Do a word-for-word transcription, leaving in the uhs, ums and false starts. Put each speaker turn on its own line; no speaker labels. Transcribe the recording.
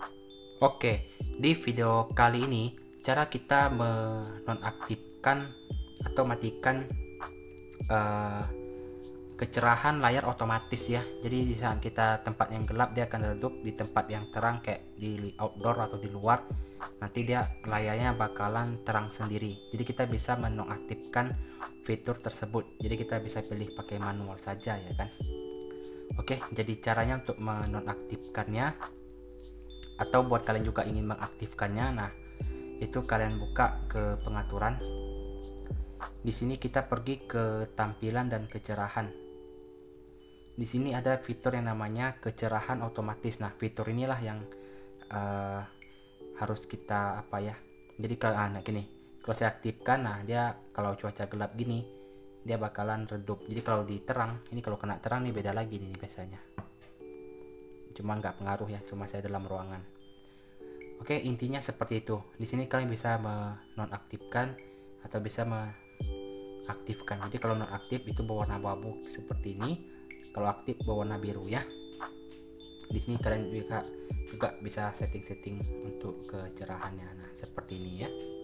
Oke, di video kali ini cara kita menonaktifkan atau matikan uh, kecerahan layar otomatis ya. Jadi di saat kita tempat yang gelap dia akan redup, di tempat yang terang kayak di outdoor atau di luar nanti dia layarnya bakalan terang sendiri. Jadi kita bisa menonaktifkan fitur tersebut. Jadi kita bisa pilih pakai manual saja ya kan. Oke, jadi caranya untuk menonaktifkannya atau buat kalian juga ingin mengaktifkannya, nah itu kalian buka ke pengaturan. Di sini kita pergi ke tampilan dan kecerahan. Di sini ada fitur yang namanya kecerahan otomatis. Nah, fitur inilah yang uh, harus kita apa ya. Jadi kalau ah, nah gini, kalau saya aktifkan, nah dia kalau cuaca gelap gini dia bakalan redup. Jadi kalau di terang, ini kalau kena terang nih beda lagi nih biasanya. Cuma nggak pengaruh ya, cuma saya dalam ruangan. Oke, intinya seperti itu. Di sini kalian bisa menonaktifkan atau bisa mengaktifkan. Jadi kalau nonaktif itu berwarna abu-abu seperti ini. Kalau aktif berwarna biru ya. Di sini kalian juga juga bisa setting-setting untuk kecerahannya. Nah, seperti ini ya.